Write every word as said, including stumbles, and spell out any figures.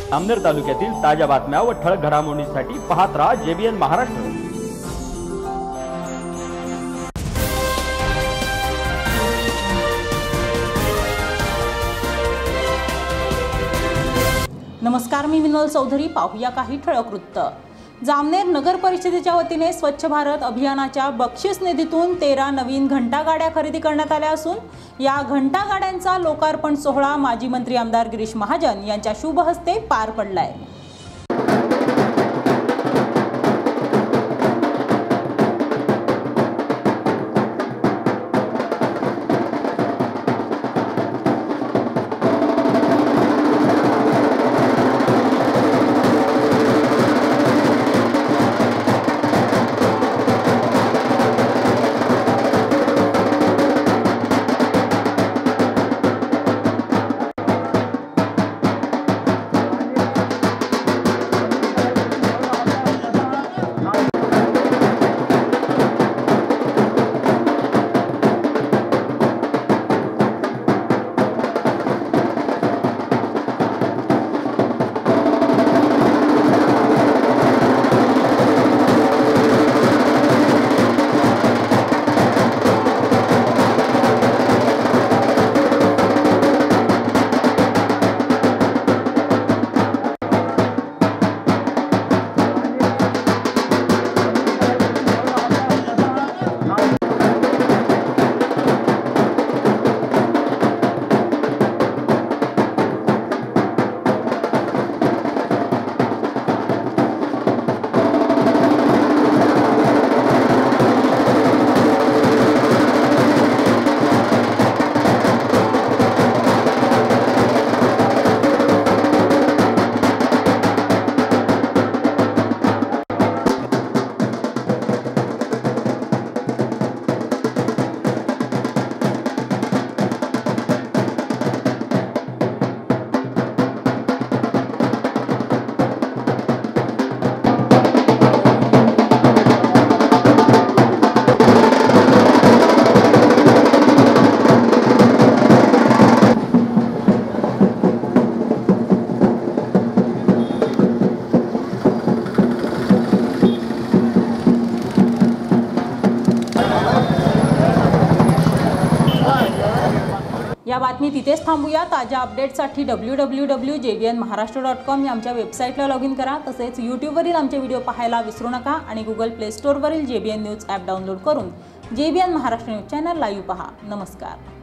अमनेर तालुक्यातील ताज्या बातम्या व ठळक घडामोडींसाठी पाहत राहा जेबीएन महाराष्ट्र। नमस्कार, मी विनोल चौधरी। पाहूया काही ठळक वृत्त। जामनेर नगर परिषदेच्या वतीने स्वच्छ भारत अभियानाच्या बक्षीस निधीतून तेरा नवीन घंटा गाड्या खरेदी करण्यात आल्या असून या घंटा गाड्यांचा लोकार्पण सोहळा माजी मंत्री आमदार गिरीश महाजन यांच्या शुभ हस्ते पार पडलाय। या बातमी तिथेच थांबूया। ताज्या अपडेट्ससाठी W W W dot JBN Maharashtra dot com या आमच्या वेबसाईटला लॉग इन करा। तसेच यूट्यूबवरील आमचे व्हिडिओ पाहायला विसरू नका आणि गुगल प्ले स्टोअरवरील जेबीएन न्यूज ॲप डाउनलोड करून JBN Maharashtra news channel live पहा। नमस्कार।